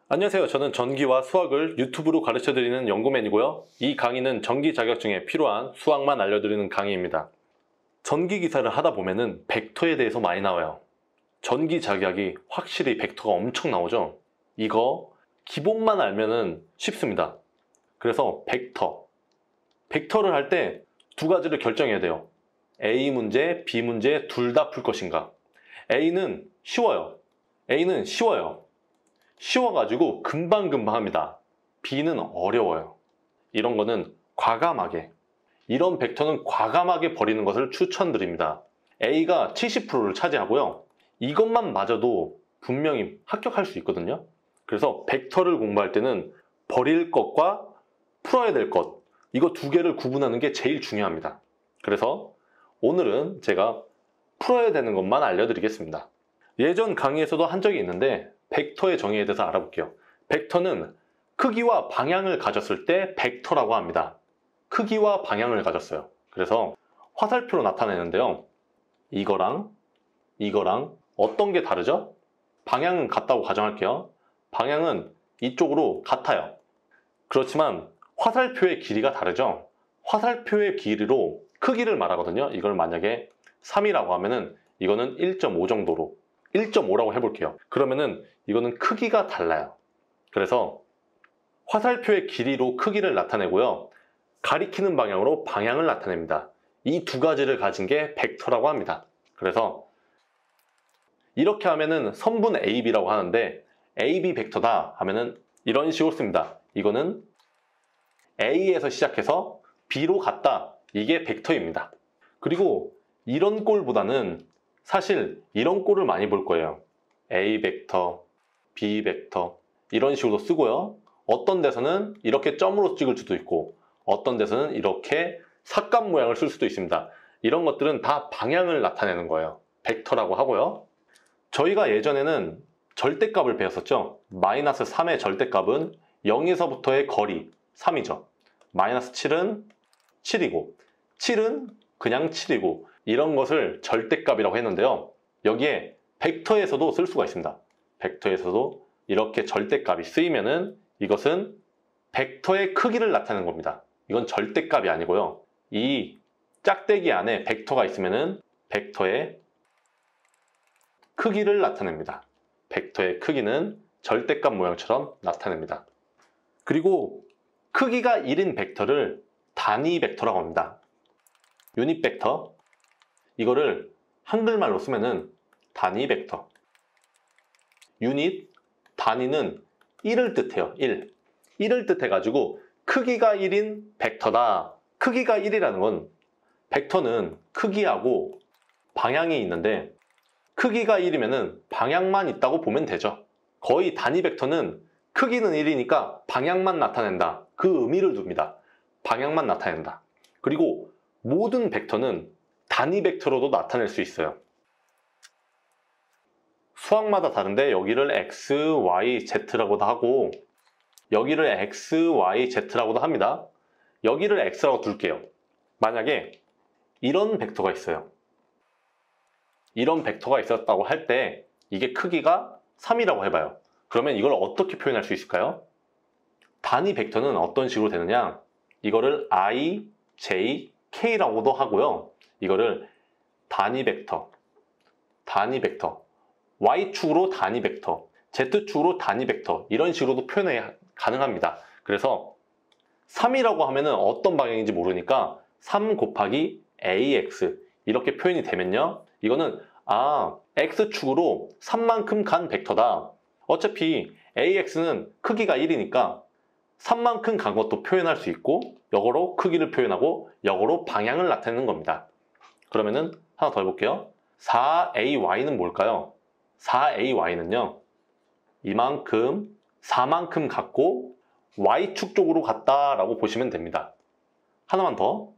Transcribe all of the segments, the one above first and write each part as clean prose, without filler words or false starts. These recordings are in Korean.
안녕하세요. 저는 전기와 수학을 유튜브로 가르쳐드리는 연구맨이고요. 이 강의는 전기 자격증에 필요한 수학만 알려드리는 강의입니다. 전기 기사를 하다 보면은 벡터에 대해서 많이 나와요. 전기 자격이 확실히 벡터가 엄청 나오죠. 이거 기본만 알면은 쉽습니다. 그래서 벡터를 할 때 두 가지를 결정해야 돼요. A 문제, B 문제 둘 다 풀 것인가. A는 쉬워요. 쉬워가지고 금방금방 합니다. B는 어려워요. 이런 거는 이런 벡터는 과감하게 버리는 것을 추천드립니다. A가 70%를 차지하고요. 이것만 맞아도 분명히 합격할 수 있거든요. 그래서 벡터를 공부할 때는 버릴 것과 풀어야 될 것, 이거 두 개를 구분하는 게 제일 중요합니다. 그래서 오늘은 제가 풀어야 되는 것만 알려드리겠습니다. 예전 강의에서도 한 적이 있는데 벡터의 정의에 대해서 알아볼게요. 벡터는 크기와 방향을 가졌을 때 벡터라고 합니다. 크기와 방향을 가졌어요. 그래서 화살표로 나타내는데요. 이거랑 어떤 게 다르죠? 방향은 같다고 가정할게요. 방향은 이쪽으로 같아요. 그렇지만 화살표의 길이가 다르죠? 화살표의 길이로 크기를 말하거든요. 이걸 만약에 3이라고 하면은 이거는 1.5 정도로 1.5라고 해볼게요. 그러면은 이거는 크기가 달라요. 그래서 화살표의 길이로 크기를 나타내고요. 가리키는 방향으로 방향을 나타냅니다. 이 두 가지를 가진 게 벡터라고 합니다. 그래서 이렇게 하면은 선분 AB라고 하는데 AB 벡터다 하면은 이런 식으로 씁니다. 이거는 A에서 시작해서 B로 갔다. 이게 벡터입니다. 그리고 이런 꼴보다는 사실 이런 꼴을 많이 볼 거예요. A 벡터, B 벡터 이런 식으로 쓰고요. 어떤 데서는 이렇게 점으로 찍을 수도 있고 어떤 데서는 이렇게 삭감 모양을 쓸 수도 있습니다. 이런 것들은 다 방향을 나타내는 거예요. 벡터라고 하고요. 저희가 예전에는 절대값을 배웠었죠. 마이너스 3의 절대값은 0에서부터의 거리 3이죠. 마이너스 7은 7이고 7은 그냥 7이고 이런 것을 절대값이라고 했는데요. 여기에 벡터에서도 쓸 수가 있습니다. 벡터에서도 이렇게 절대값이 쓰이면은 이것은 벡터의 크기를 나타내는 겁니다. 이건 절대값이 아니고요. 이 짝대기 안에 벡터가 있으면은 벡터의 크기를 나타냅니다. 벡터의 크기는 절대값 모양처럼 나타냅니다. 그리고 크기가 1인 벡터를 단위 벡터라고 합니다. 유닛 벡터, 이거를 한글말로 쓰면은 단위 벡터. 유닛, 단위는 1을 뜻해요. 1을 뜻해가지고 크기가 1인 벡터다. 크기가 1이라는 건 벡터는 크기하고 방향이 있는데 크기가 1이면은 방향만 있다고 보면 되죠. 거의 단위 벡터는 크기는 1이니까 방향만 나타낸다. 그 의미를 둡니다. 방향만 나타낸다. 그리고 모든 벡터는 단위 벡터로도 나타낼 수 있어요. 수학마다 다른데 여기를 x, y, z라고도 하고 여기를 x, y, z라고도 합니다. 여기를 x라고 둘게요. 만약에 이런 벡터가 있어요. 이런 벡터가 있었다고 할 때 이게 크기가 3이라고 해봐요. 그러면 이걸 어떻게 표현할 수 있을까요? 단위 벡터는 어떤 식으로 되느냐? 이거를 i, j, k라고도 하고요. 이거를 단위 벡터, y축으로 단위 벡터, z축으로 단위 벡터 이런 식으로도 표현이 가능합니다. 그래서 3이라고 하면은 어떤 방향인지 모르니까 3 곱하기 ax 이렇게 표현이 되면요. 이거는 x축으로 3만큼 간 벡터다. 어차피 ax는 크기가 1이니까 3만큼 간 것도 표현할 수 있고 역으로 크기를 표현하고 역으로 방향을 나타내는 겁니다. 그러면은 하나 더 해볼게요. 4ay는 뭘까요? 4ay는요. 이만큼 4만큼 갔고 y축 쪽으로 갔다라고 보시면 됩니다. 하나만 더.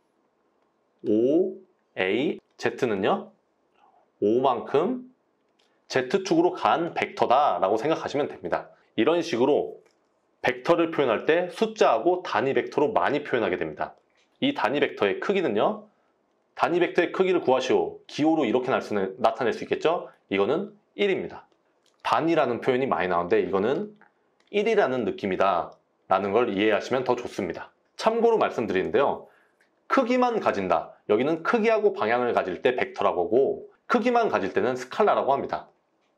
5az는요. 5만큼 z축으로 간 벡터다라고 생각하시면 됩니다. 이런 식으로 벡터를 표현할 때 숫자하고 단위 벡터로 많이 표현하게 됩니다. 이 단위 벡터의 크기는요. 단위 벡터의 크기를 구하시오. 기호로 이렇게 나타낼 수 있겠죠? 이거는 1입니다. 단위라는 표현이 많이 나오는데 이거는 1이라는 느낌이다 라는 걸 이해하시면 더 좋습니다. 참고로 말씀드리는데요. 크기만 가진다. 여기는 크기하고 방향을 가질 때 벡터라고 하고 크기만 가질 때는 스칼라라고 합니다.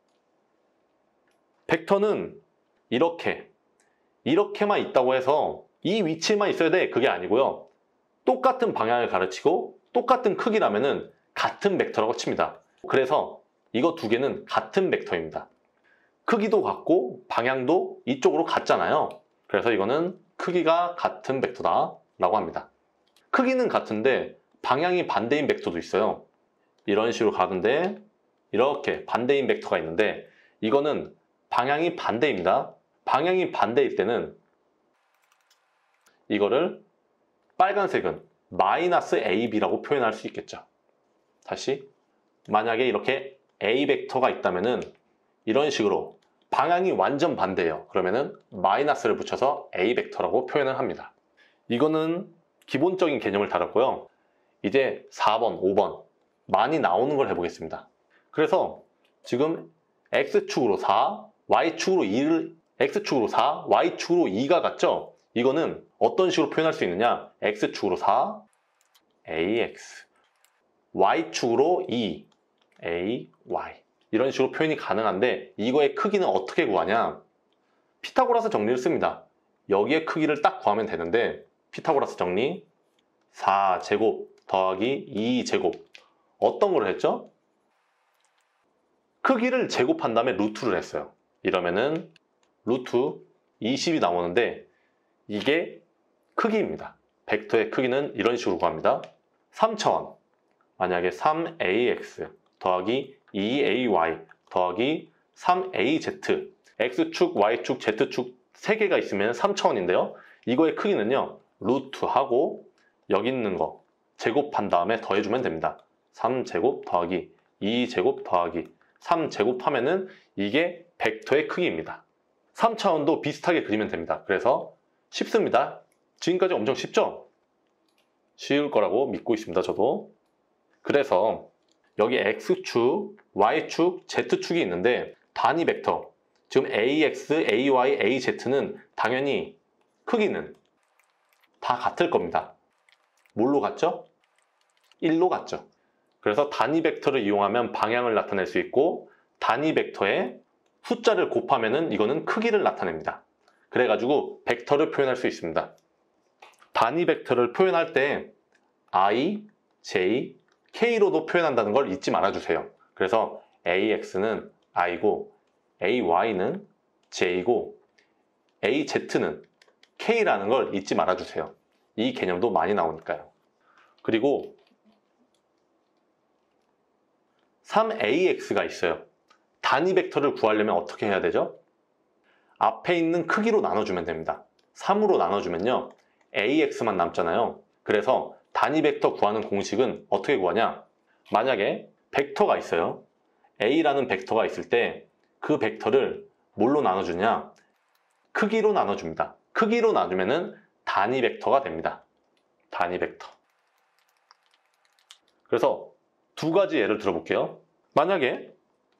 벡터는 이렇게만 있다고 해서 이 위치에만 있어야 돼. 그게 아니고요. 똑같은 방향을 가르치고 똑같은 크기라면은 같은 벡터라고 칩니다. 그래서 이거 두 개는 같은 벡터입니다. 크기도 같고 방향도 이쪽으로 같잖아요. 그래서 이거는 크기가 같은 벡터다 라고 합니다. 크기는 같은데 방향이 반대인 벡터도 있어요. 이런 식으로 가는데 이렇게 반대인 벡터가 있는데 이거는 방향이 반대입니다. 방향이 반대일 때는 이거를 빨간색은 마이너스 AB라고 표현할 수 있겠죠. 다시 만약에 이렇게 A 벡터가 있다면은 이런 식으로 방향이 완전 반대예요. 그러면은 마이너스를 붙여서 A 벡터라고 표현을 합니다. 이거는 기본적인 개념을 다뤘고요. 이제 4번, 5번 많이 나오는 걸 해보겠습니다. 그래서 지금 X축으로 4, Y축으로 2를 X축으로 4, Y축으로 2가 같죠? 이거는 어떤 식으로 표현할 수 있느냐? X축으로 4, AX Y축으로 2, AY 이런 식으로 표현이 가능한데 이거의 크기는 어떻게 구하냐? 피타고라스 정리를 씁니다. 여기에 크기를 딱 구하면 되는데 피타고라스 정리 4제곱 더하기 2제곱 어떤 걸 했죠? 크기를 제곱한 다음에 루트를 했어요. 이러면은 루트 20이 나오는데 이게 크기입니다. 벡터의 크기는 이런 식으로 구합니다. 3차원 만약에 3ax 더하기 2ay 더하기 3az x축, y축, z축 3개가 있으면 3차원인데요. 이거의 크기는요. 루트하고 여기 있는 거 제곱한 다음에 더해주면 됩니다. 3제곱 더하기 2제곱 더하기 3제곱 하면은 이게 벡터의 크기입니다. 3차원도 비슷하게 그리면 됩니다. 그래서 쉽습니다. 지금까지 엄청 쉽죠? 쉬울 거라고 믿고 있습니다. 저도. 그래서 여기 X축, Y축, Z축이 있는데 단위 벡터 지금 AX, AY, AZ는 당연히 크기는 다 같을 겁니다. 뭘로 같죠? 1로 같죠. 그래서 단위 벡터를 이용하면 방향을 나타낼 수 있고 단위 벡터에 숫자를 곱하면은 이거는 크기를 나타냅니다. 그래가지고 벡터를 표현할 수 있습니다. 단위 벡터를 표현할 때 I, J, K로도 표현한다는 걸 잊지 말아주세요. 그래서 AX는 I고 AY는 J이고 AZ는 K라는 걸 잊지 말아주세요. 이 개념도 많이 나오니까요. 그리고 3AX가 있어요. 단위 벡터를 구하려면 어떻게 해야 되죠? 앞에 있는 크기로 나눠주면 됩니다. 3으로 나눠주면요. AX만 남잖아요. 그래서 단위 벡터 구하는 공식은 어떻게 구하냐? 만약에 벡터가 있어요. A라는 벡터가 있을 때 그 벡터를 뭘로 나눠주냐? 크기로 나눠줍니다. 크기로 나누면은 단위 벡터가 됩니다. 단위 벡터. 그래서 두 가지 예를 들어볼게요. 만약에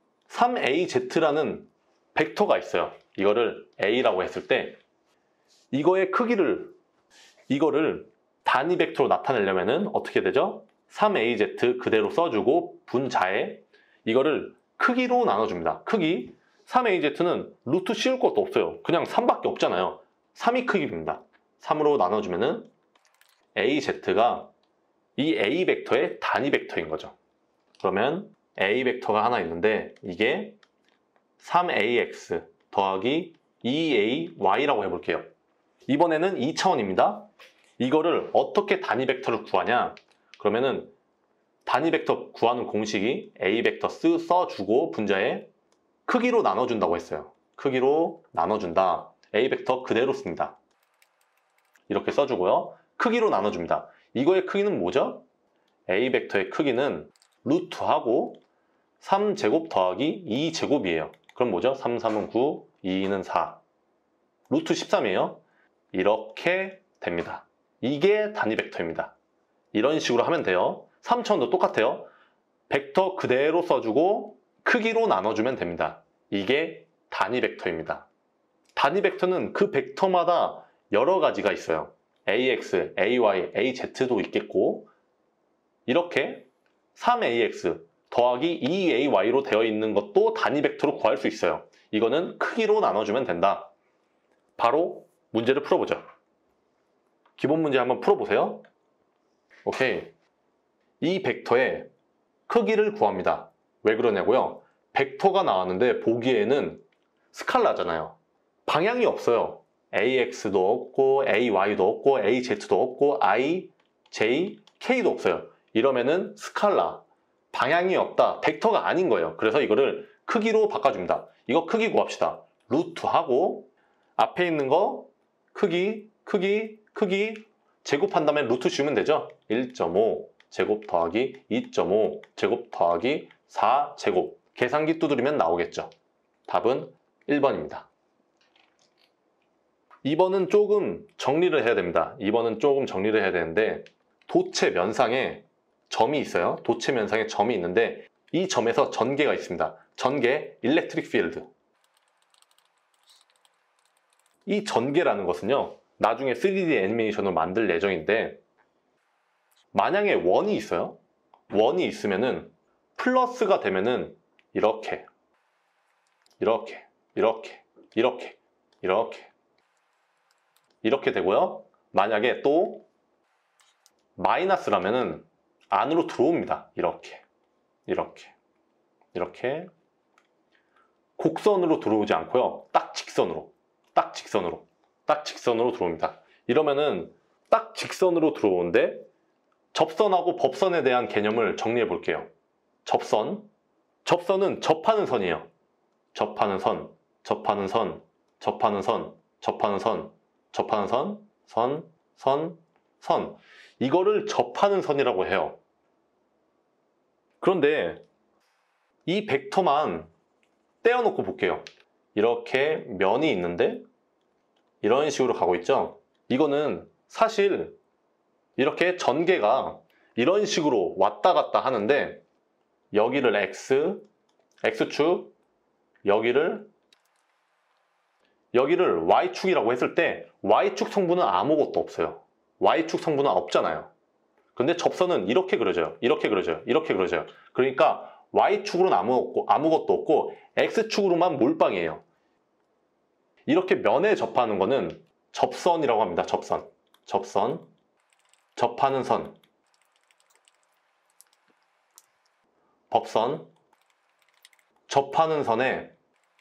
3AZ라는 벡터가 있어요. 이거를 A라고 했을 때 이거의 크기를 이거를 단위 벡터로 나타내려면은 어떻게 되죠? 3AZ 그대로 써주고 분자에 이거를 크기로 나눠줍니다. 크기 3AZ는 루트 씌울 것도 없어요. 그냥 3밖에 없잖아요. 3이 크기입니다. 3으로 나눠주면은 AZ가 이 A 벡터의 단위 벡터인 거죠. 그러면 A 벡터가 하나 있는데 이게 3AX 더하기 2AY라고 해볼게요. 이번에는 2차원입니다. 이거를 어떻게 단위 벡터를 구하냐? 그러면은 단위 벡터 구하는 공식이 A 벡터 써주고 분자에 크기로 나눠준다고 했어요. 크기로 나눠준다. A 벡터 그대로 씁니다. 이렇게 써주고요. 크기로 나눠줍니다. 이거의 크기는 뭐죠? A 벡터의 크기는 루트하고 3제곱 더하기 2제곱이에요. 그럼 뭐죠? 3, 3은 9, 2는 4. 루트 13이에요. 이렇게 됩니다. 이게 단위 벡터입니다. 이런 식으로 하면 돼요. 3차원도 똑같아요. 벡터 그대로 써주고 크기로 나눠주면 됩니다. 이게 단위 벡터입니다. 단위 벡터는 그 벡터마다 여러 가지가 있어요. ax, ay, az도 있겠고 이렇게 3ax 더하기 2ay로 되어 있는 것도 단위 벡터로 구할 수 있어요. 이거는 크기로 나눠주면 된다. 바로 문제를 풀어보죠. 기본 문제 한번 풀어보세요. 오케이. 이 벡터의 크기를 구합니다. 왜 그러냐고요? 벡터가 나왔는데 보기에는 스칼라잖아요. 방향이 없어요. AX도 없고 AY도 없고 AZ도 없고 I, J, K도 없어요. 이러면은 스칼라, 방향이 없다, 벡터가 아닌 거예요. 그래서 이거를 크기로 바꿔줍니다. 이거 크기 구합시다. 루트하고 앞에 있는 거 크기 제곱한 다음에 루트 씌우면 되죠. 1.5 제곱 더하기 2.5 제곱 더하기 4 제곱. 계산기 두드리면 나오겠죠. 답은 1번입니다. 2번은 조금 정리를 해야 됩니다. 2번은 조금 정리를 해야 되는데 도체 면상에 점이 있어요. 도체 면상에 점이 있는데 이 점에서 전개가 있습니다. 전개, 일렉트릭 필드. 이 전개라는 것은요. 나중에 3D 애니메이션으로 만들 예정인데 만약에 원이 있어요. 원이 있으면은 플러스가 되면은 이렇게 되고요. 만약에 또 마이너스라면은 안으로 들어옵니다. 이렇게 곡선으로 들어오지 않고요. 딱 직선으로 들어옵니다. 이러면은 딱 직선으로 들어오는데 접선하고 법선에 대한 개념을 정리해 볼게요. 접선은 접하는 선이에요. 접하는 선. 이거를 접하는 선이라고 해요. 그런데 이 벡터만 떼어놓고 볼게요. 이렇게 면이 있는데 이런 식으로 가고 있죠. 이거는 사실 이렇게 전개가 이런 식으로 왔다 갔다 하는데 여기를 X축, 여기를 Y축이라고 했을 때 Y축 성분은 아무것도 없어요. Y축 성분은 없잖아요. 근데 접선은 이렇게 그려져요. 그러니까 Y축으로는 아무것도 없고 X축으로만 몰빵이에요. 이렇게 면에 접하는 거는 접선이라고 합니다. 접하는 선, 법선, 접하는 선에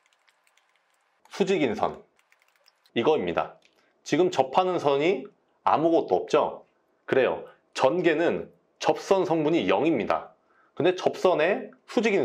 수직인 선, 이거입니다. 지금 접하는 선이 아무것도 없죠? 그래요. 전개는 접선 성분이 0입니다. 근데 접선에 수직인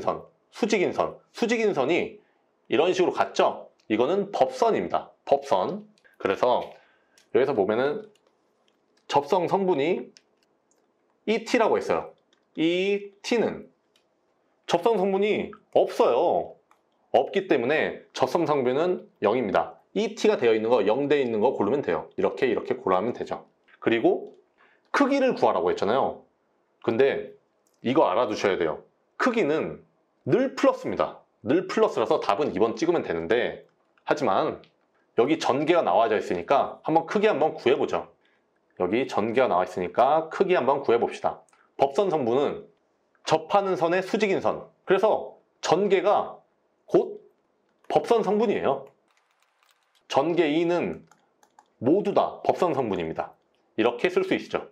선이 이런 식으로 갔죠? 이거는 법선입니다. 법선. 그래서 여기서 보면은 접선 성분이 ET라고 했어요. 이 T는 접선 성분이 없어요. 없기 때문에 접선 성분은 0입니다. ET가 되어 있는 거, 0 되어 있는 거 고르면 돼요. 이렇게 고르면 되죠. 그리고 크기를 구하라고 했잖아요. 근데 이거 알아두셔야 돼요. 크기는 늘 플러스입니다. 늘 플러스라서 답은 2번 찍으면 되는데 하지만 여기 전개가 나와져 있으니까 크기 한번 구해보죠. 여기 전개가 나와 있으니까 크기 한번 구해봅시다. 법선 성분은 접하는 선의 수직인 선. 그래서 전개가 곧 법선 성분이에요. 전개 2는 모두 다 법선 성분입니다. 이렇게 쓸 수 있죠.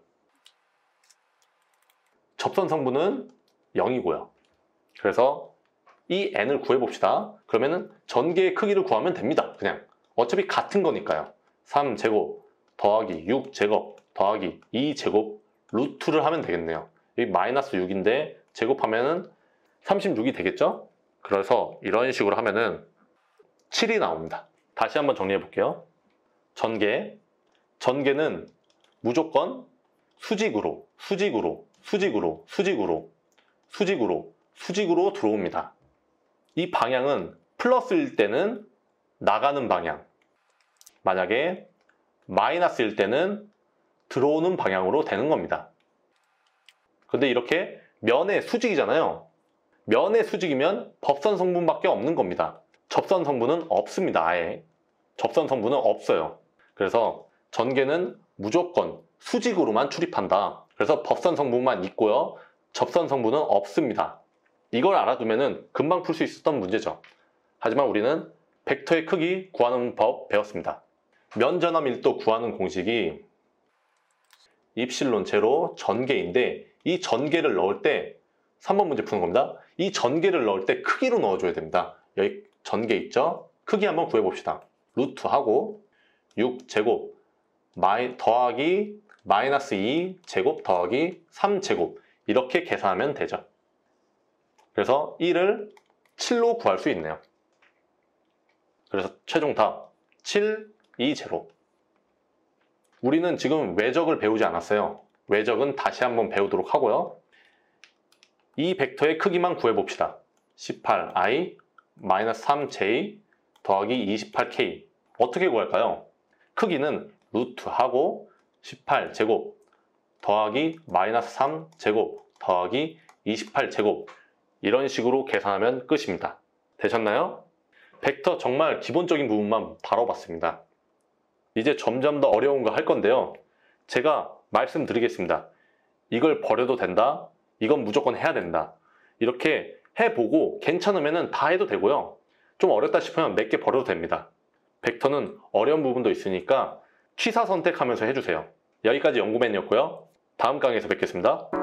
접선 성분은 0이고요. 그래서 이 n을 구해봅시다. 그러면은 전개의 크기를 구하면 됩니다. 그냥 어차피 같은 거니까요. 3제곱 더하기 6제곱 더하기 2제곱 루트를 하면 되겠네요. 여기 마이너스 6인데 제곱하면은 36이 되겠죠? 그래서 이런 식으로 하면은 7이 나옵니다. 다시 한번 정리해 볼게요. 전개는 무조건 수직으로 들어옵니다. 이 방향은 플러스일 때는 나가는 방향, 만약에 마이너스일 때는 들어오는 방향으로 되는 겁니다. 근데 이렇게 면의 수직이잖아요. 면의 수직이면 법선 성분밖에 없는 겁니다. 접선 성분은 없습니다. 아예. 접선 성분은 없어요. 그래서 전개는 무조건 수직으로만 출입한다. 그래서 법선 성분만 있고요. 접선 성분은 없습니다. 이걸 알아두면 금방 풀 수 있었던 문제죠. 하지만 우리는 벡터의 크기 구하는 법 배웠습니다. 면전화 밀도 구하는 공식이 입실론 제로 전개인데, 이 전개를 넣을 때 3번 문제 푸는 겁니다. 이 전개를 넣을 때 크기로 넣어줘야 됩니다. 여기 전개 있죠? 크기 한번 구해봅시다. 루트하고 6제곱 더하기 마이너스 2제곱 더하기 3제곱 이렇게 계산하면 되죠. 그래서 1을 7로 구할 수 있네요. 그래서 최종 답 7, 2, 제로. 우리는 지금 외적을 배우지 않았어요. 외적은 다시 한번 배우도록 하고요. 이 벡터의 크기만 구해봅시다. 18i 마이너스 3j 더하기 28k. 어떻게 구할까요? 크기는 루트하고 18제곱 더하기 마이너스 3제곱 더하기 28제곱 이런 식으로 계산하면 끝입니다. 되셨나요? 벡터 정말 기본적인 부분만 다뤄봤습니다. 이제 점점 더 어려운 거 할 건데요. 제가 말씀드리겠습니다. 이걸 버려도 된다. 이건 무조건 해야 된다. 이렇게 해보고 괜찮으면 다 해도 되고요. 좀 어렵다 싶으면 몇 개 버려도 됩니다. 벡터는 어려운 부분도 있으니까 취사 선택하면서 해주세요. 여기까지 연구맨이었고요. 다음 강의에서 뵙겠습니다.